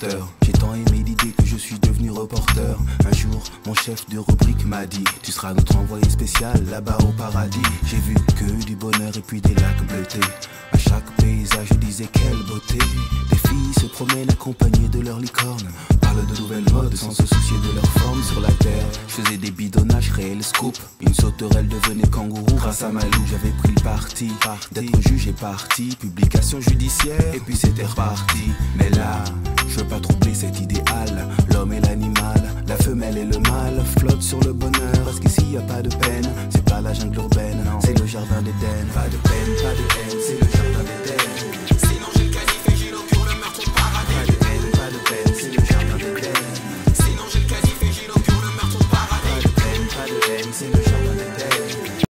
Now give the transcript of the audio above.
porteur. J'ai tant aimé l'idée que je suis devenu reporter. Un jour, mon chef de rubrique m'a dit: tu seras notre envoyé spécial là-bas au paradis. J'ai vu que du bonheur et puis des lacs bleutés. À chaque paysage, je disais quelle beauté. Des filles se promènent accompagnées de leur licorne, parlent de nouvelles modes sans se soucier de leur forme sur la terre. Je faisais des bidonnages, réel scoop. Une sauterelle devenait kangourou grâce à Malou. J'avais pris le parti d'être juge et parti. Publication judiciaire et puis c'était reparti. Mais là, je veux pas troubler cet idéal. L'homme et l'animal, la femelle et le mâle flottent sur le bonheur. Parce qu'ici y a pas de peine, c'est pas la jungle urbaine, c'est le jardin d'Éden. Pas de peine, pas de haine,